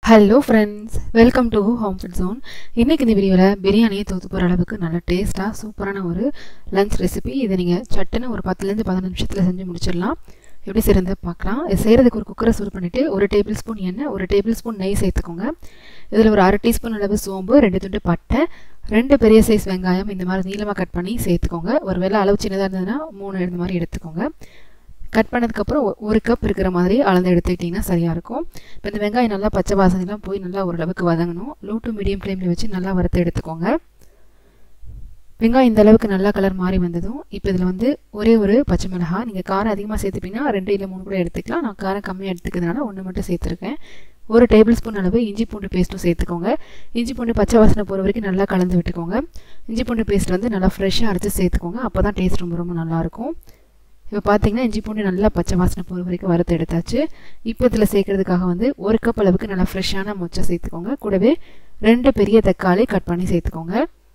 Hello friends, welcome to Home Food Zone. இன்னைக்கு இந்த வீடியோல பிரியாணியை தூத்து போற அளவுக்கு நல்ல டேஸ்டா சூப்பரான ஒரு லஞ்ச் ரெசிபி. இதை நீங்க சட்டுன்னு ஒரு 10 ல இருந்து 15 நிமிஷத்துல செஞ்சு முடிச்சிடலாம். எப்படி செய்யறது பார்க்கலாம். இது செய்யறதுக்கு ஒரு குக்கரை சூடு பண்ணிட்டு 1 டேபிள்ஸ்பூன் எண்ணெய், 1 டேபிள்ஸ்பூன் நெய் சேர்த்துக்கோங்க. இதுல ஒரு 1/2 டீஸ்பூன் அளவு சோம்பு, 2 துண்டு பட்டை, 2 பெரிய சைஸ் வெங்காயம் இந்த மாதிரி நீளமா கட் பண்ணி சேர்த்துக்கோங்க. ஒருவேளை அளவு சின்னதா இருந்ததுன்னா 3 இந்த மாதிரி எடுத்துக்கோங்க. கட் பண்ணதுக்கப்புறம் 1 கப் இருக்கிற மாதிரி அளந்து எடுத்துக்கிட்டிங்கன்னா சரியாக இருக்கும். இப்போ இந்த வெங்காயம் நல்லா பச்சை வாசனைலாம் போய் நல்லா ஓரளவுக்கு வதங்கணும். லோ டு மீடியம் ஃப்ளேமில் வச்சு நல்லா வறுத்து எடுத்துக்கோங்க. வெங்காயம் இந்த அளவுக்கு நல்லா கலர் மாறி வந்ததும் இப்போ இதில் வந்து ஒரே ஒரு பச்சை மிளகாய், நீங்கள் காரம் அதிகமாக சேர்த்துப்பீங்கன்னா 2 இல்லை 3 கூட எடுத்துக்கலாம். நான் காரம் கம்மியாக எடுத்துக்கிறதுனால 1 மட்டும் சேர்த்துருக்கேன். 1 டேபிள் ஸ்பூன் அளவு இஞ்சி பூண்டு பேஸ்ட்டும் சேர்த்துக்கோங்க. இஞ்சி பூண்டு பச்சை வாசனை போகிற வரைக்கும் நல்லா கலந்து விட்டுக்கோங்க. இஞ்சி பூண்டு பேஸ்ட் வந்து நல்லா ஃப்ரெஷ்ஷாக அரைச்சி சேர்த்துக்கோங்க. அப்போ தான் டேஸ்ட் ரொம்ப நல்லாயிருக்கும். இப்போ பார்த்தீங்கன்னா இஞ்சி பூண்டு நல்லா பச்சை வாசனை போகிற வரைக்கும் வறுத்து எடுத்தாச்சு. இப்போ இதில் சேர்க்கறதுக்காக வந்து 1 கப் அளவுக்கு நல்லா ஃப்ரெஷ்ஷான மொச்சை சேர்த்துக்கோங்க. கூடவே 2 பெரிய தக்காளி கட் பண்ணி சேர்த்துக்கோங்க.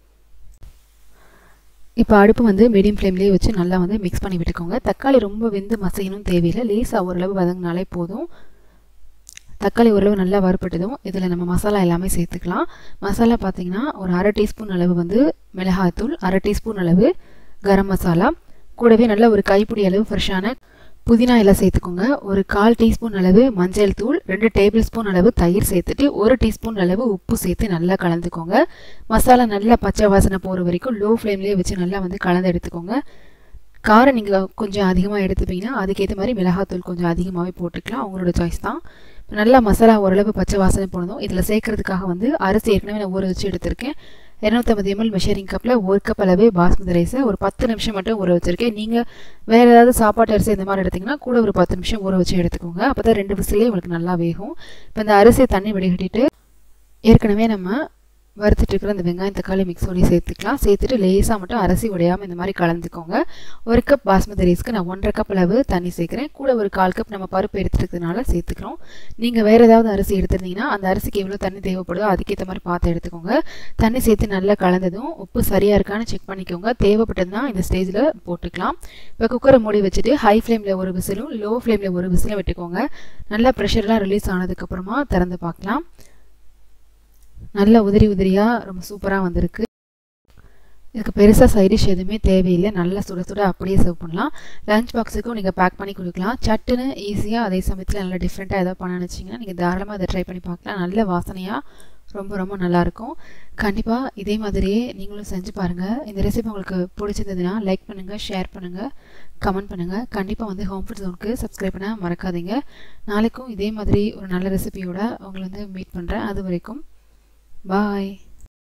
இப்போ அடுப்பு வந்து மீடியம் ஃப்ளேம்லேயே வச்சு நல்லா வந்து மிக்ஸ் பண்ணி விட்டுக்கோங்க. தக்காளி ரொம்ப வெந்து மசையணும் தேவையில்லை, லேசாக ஓரளவு வதங்கினாலே போதும். தக்காளி ஓரளவு நல்லா வறுப்பட்டதும் இதில் நம்ம மசாலா எல்லாமே சேர்த்துக்கலாம். மசாலா பார்த்தீங்கன்னா ஒரு 1/2 டீஸ்பூன் அளவு வந்து மிளகாய்த்தூள், 1/2 டீஸ்பூன் அளவு கரம் மசாலா, கூடவே நல்ல ஒரு கைப்பிடி அளவு ஃப்ரெஷ்ஷான புதினா எல்லாம் சேர்த்துக்கோங்க. ஒரு 1/4 டீஸ்பூன் அளவு மஞ்சள் தூள், 2 டேபிள் ஸ்பூன் அளவு தயிர் சேர்த்துட்டு 1 டீஸ்பூன் அளவு உப்பு சேர்த்து நல்லா கலந்துக்கோங்க. மசாலா நல்லா பச்சை வாசனை போகிற வரைக்கும் லோ ஃப்ளேம்லேயே வச்சு நல்லா வந்து கலந்து எடுத்துக்கோங்க. காரம் நீங்கள் கொஞ்சம் அதிகமாக எடுத்துப்பீங்கன்னா அதுக்கேற்ற மாதிரி மிளகாத்தூள் கொஞ்சம் அதிகமாகவே போட்டுக்கலாம், அவங்களோட சாய்ஸ் தான். நல்லா மசாலா ஓரளவு பச்சை வாசனை போனதும் இதில் சேர்க்கறதுக்காக வந்து அரிசி ஏற்கனவே நான் ஊற வச்சு எடுத்திருக்கேன். 250 ml மெஷரிங் கப்பில் 1 கப் அளவு பாஸ்மதி ரைஸை ஒரு 10 நிமிஷம் மட்டும் ஊற வச்சுருக்கேன். நீங்கள் வேறு ஏதாவது சாப்பாட்டு அரிசி இந்த மாதிரி எடுத்திங்கன்னா கூட ஒரு 10 நிமிஷம் ஊற வச்சு எடுத்துக்கோங்க. அப்போ தான் 2 விசிலே உங்களுக்கு நல்லா வேகும். இப்போ இந்த அரிசியை தண்ணி வடிகட்டிட்டு ஏற்கனவே நம்ம வறுத்துட்டு இருக்கிற அந்த வெங்காயம் தக்காளி மிக்ஸோடய சேர்த்துக்கலாம். சேர்த்துட்டு லேசாக மட்டும் அரிசி உடையாமல் இந்த மாதிரி கலந்துக்கோங்க. 1 கப் பாஸ்மதி ரைஸ்க்கு நான் 1.5 கப் அளவு தண்ணி சேர்க்குறேன். கூட ஒரு 1/4 கப் நம்ம பருப்பு எடுத்துக்கிறதுனால சேர்த்துக்கிறோம். நீங்கள் வேறு ஏதாவது அரிசி எடுத்துருந்தீங்கன்னா அந்த அரிசிக்கு எவ்வளோ தண்ணி தேவைப்படுதோ அதுக்கேற்ற மாதிரி பார்த்து எடுத்துக்கோங்க. தண்ணி சேர்த்து நல்லா கலந்ததும் உப்பு சரியாக இருக்கான்னு செக் பண்ணிக்கோங்க. தேவைப்பட்டதுன்னா இந்த ஸ்டேஜில் போட்டுக்கலாம். இப்போ குக்கரை மூடி வச்சுட்டு ஹை ஃப்ளேமில் ஒரு விசிலும் லோ ஃப்ளேமில் ஒரு விசிலும் விட்டுக்கோங்க. நல்லா ப்ரெஷர்லாம் ரிலீஸ் ஆனதுக்கப்புறமா திறந்து பார்க்கலாம். நல்லா உதிரியாக ரொம்ப சூப்பராக வந்திருக்கு. இதுக்கு பெருசாக சைடிஷ் எதுவுமே தேவையில்லை. நல்லா சுட சுட அப்படியே சர்வ் பண்ணலாம். லஞ்ச் பாக்ஸுக்கும் நீங்கள் பேக் பண்ணி கொடுக்கலாம். சட்டுன்னு ஈஸியாக அதே சமயத்தில் நல்லா டிஃப்ரெண்ட்டாக ஏதாவது பண்ண நினச்சிங்கன்னா நீங்கள் தாராளமாக அதை ட்ரை பண்ணி பார்க்கலாம். நல்ல வாசனையாக ரொம்ப நல்லாயிருக்கும். கண்டிப்பாக இதே மாதிரியே நீங்களும் செஞ்சு பாருங்கள். இந்த ரெசிபி உங்களுக்கு பிடிச்சிருந்ததுன்னா லைக் பண்ணுங்கள், ஷேர் பண்ணுங்கள், கமெண்ட் பண்ணுங்கள். கண்டிப்பாக வந்து ஹோம் ஃபுட் ஜோனுக்கு சப்ஸ்கிரைப் பண்ண மறக்காதீங்க. நாளைக்கும் இதே மாதிரி ஒரு நல்ல ரெசிபியோட உங்களை வந்து மீட் பண்ணுறேன். அது வரைக்கும் பாய்.